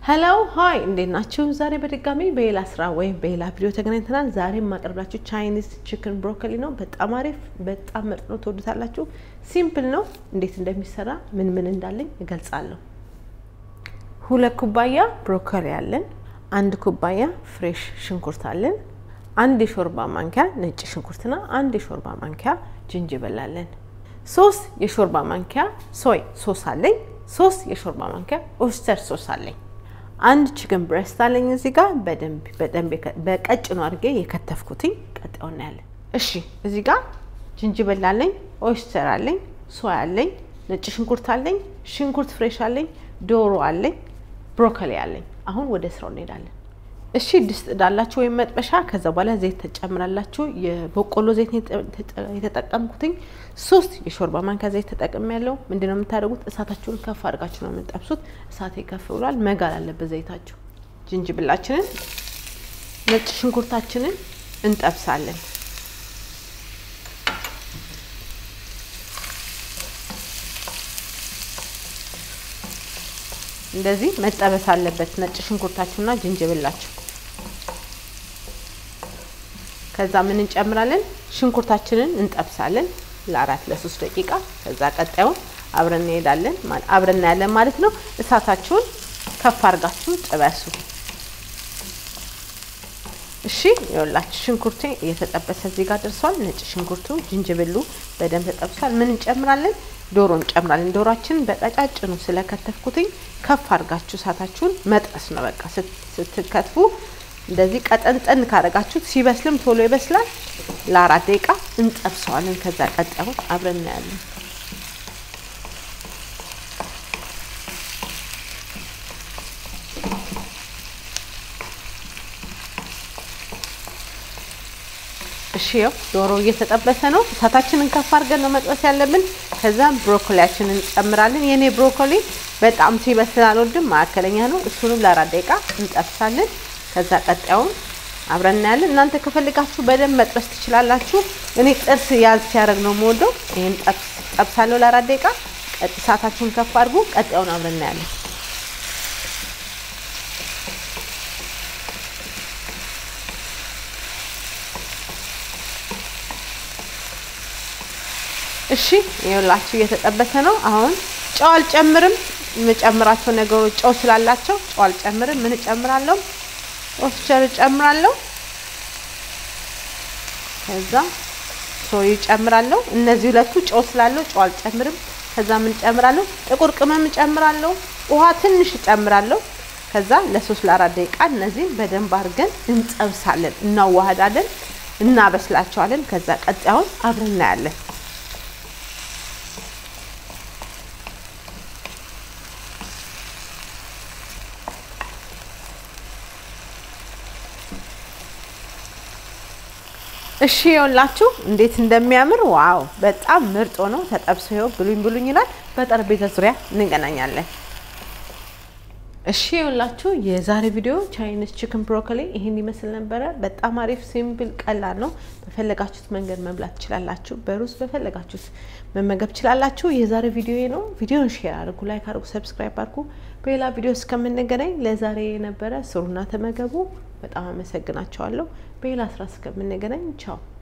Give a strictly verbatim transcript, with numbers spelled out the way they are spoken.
Hello, hi, እንዴት ናችሁ? ዛሬ በድጋሚ በሌላ ስራ ወይም በሌላ ቪዲዮ ተገናኝተናል። ዛሬ ማቀርብላችሁ ቻይኒዝ ቺክን ብሮኮሊ ነው። በጣም አሪፍ፣ በጣም ምርጥ ነው። ትወዱታላችሁ። ሲምፕል ነው። እንዴት እንደሚሰራ ምን ምን እንዳለኝ እገልጻለሁ። ሁለት ኩባያ ብሮኮሊ አለን፣ አንድ ኩባያ ፍሬሽ ሽንኩርት አለን፣ አንድ የሾርባ ማንኪያ ነጭ ሽንኩርትና አንድ የሾርባ ማንኪያ ጅንጅብል አለን፣ ሶስት የሾርባ ማንኪያ ሶይ ሶስ አለኝ፣ ሶስት የሾርባ ማንኪያ ኦይስተር ሶስ አለኝ። አንድ ቺክን ብሬስት አለኝ እዚህ ጋር በደንብ በደንብ በቀጭኑ አድርጌ የከተፍኩትኝ ቀጣውና ያለ። እሺ እዚህ ጋር ጅንጅብል አለኝ፣ ኦይስተር አለኝ፣ ሶይ አለኝ፣ ነጭ ሽንኩርት አለኝ፣ ሽንኩርት ፍሬሽ አለኝ፣ ዶሮ አለኝ፣ ብሮኮሊ አለኝ። አሁን ወደ ስራው እንሄዳለን። እሺ ድስት ዳላችሁ ወይ መጥበሻ ከዛ በኋላ ዘይት ተጨምራላችሁ። የበቆሎ ዘይት የተጠቀምኩትኝ ሶስት የሾርባ ማንኪያ ዘይት ተጠቅሜያለሁ። ምንድነው የምታደርጉት? እሳታችሁን ከፍ አድርጋችሁ ነው የምትጠብሱት። እሳቴ ከፍ ብሏል፣ መጋል አለበት ዘይታችሁ። ጅንጅብላችንን ነጭ ሽንኩርታችንን እንጠብሳለን። እንደዚህ መጠበስ አለበት ነጭ ሽንኩርታችሁና ጅንጅብላችሁ። ከዛ ምን እንጨምራለን? ሽንኩርታችንን እንጠብሳለን ለአራት ለሶስት ደቂቃ። ከዛ ቀጣዩን አብረን እንሄዳለን ማለት አብረን እናያለን ማለት ነው። እሳታችሁን ከፍ አድርጋችሁ ጥበሱ። እሺ ይኸውላችሁ ሽንኩርቴ እየተጠበሰ እዚህ ጋር ደርሷል። ነጭ ሽንኩርቱ ጅንጅብሉ በደንብ ተጠብሷል። ምን እንጨምራለን? ዶሮ እንጨምራለን። ዶሮአችንን በቀጫጭኑ ስለከተፍኩትኝ ከፍ አድርጋችሁ እሳታችሁን መጥበስ ነው። በቃ ስትከትፉ እንደዚህ ቀጠንጠን ካረጋችሁት ሲበስልም ቶሎ ይበስላል። ለአራት ደቂቃ እንጠብሰዋለን። ከዛ ቀጣዩን አብረን እናያለን። እሺ ያው ዶሮ እየተጠበሰ ነው። እሳታችንን ከፍ አድርገን ነው መጥበስ ያለብን። ከዛ ብሮኮሊያችንን እንጨምራለን። የኔ ብሮኮሊ በጣም ሲበስል አልወድም፣ ማከለኛ ነው። እሱንም ለአራት ደቂቃ እንጠብሳለን። ከዛ ቀጣዩን አብረን እናያለን። እናንተ ከፈልጋችሁ በደንብ መጥበስ ትችላላችሁ። እኔ ጥርስ ያዝ ሲያደርግ ነው የምወደው። ይሄን ጠብስ ጠብሳለሁ ለአራት ደቂቃ። እሳታችሁን ከፍ አድርጉ። ቀጣዩን አብረን እናያለን። እሺ ይኸውላችሁ እየተጠበሰ ነው። አሁን ጨው አልጨምርም። የምጨምራቸው ነገሮች ጨው ስላላቸው ጨው አልጨምርም። ምን እጨምራለሁ? ኦይስተር እጨምራለሁ። ከዛ ሶይ እጨምራለሁ። እነዚህ ሁለቱ ጨው ስላለው ጨው አልጨምርም። ከዛ ምን እጨምራለሁ? ጥቁር ቅመም እጨምራለሁ። ውሃ ትንሽ እጨምራለሁ። ከዛ ለሶስት ለአራት ደቂቃ እነዚህ በደንብ አድርገን እንጠብሳለን፣ እናዋሃዳለን፣ እናበስላቸዋለን። ከዛ ቀጣዩን አብረን እናያለን። እሺ ይኸውላችሁ እንዴት እንደሚያምር ዋው! በጣም ምርጥ ነው። ተጠብሶ ይኸው ብሉኝ ብሉኝ ይላል። በጠረጴዛ ዙሪያ እንገናኛለን። እሺ ይኸውላችሁ የዛሬ ቪዲዮ ቻይኒዝ ቺክን ብሮኮሊ ይሄን ይመስል ነበር። በጣም አሪፍ ሲምፕል ቀላል ነው። በፈለጋችሁት መንገድ መብላት ትችላላችሁ። በሩዝ በፈለጋችሁት መመገብ ትችላላችሁ። የዛሬ ቪዲዮ ነው። ቪዲዮን ሼር አድርጉ፣ ላይክ አድርጉ፣ ሰብስክራይብ አድርጉ። በሌላ ቪዲዮ እስከምንገናኝ ለዛሬ የነበረ ስሩና ተመገቡ። በጣም አመሰግናችኋለሁ። በሌላ ስራ እስከምንገናኝ ቻው።